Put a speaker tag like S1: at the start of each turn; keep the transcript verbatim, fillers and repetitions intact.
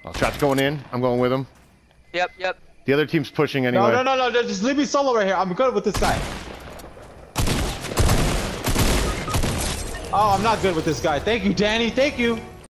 S1: Oh, shot's going in. I'm going with him.
S2: Yep, yep.
S1: The other team's pushing anyway.
S3: No, no, no, no. Just leave me solo right here. I'm good with this guy. Oh, I'm not good with this guy. Thank you, Danny. Thank you.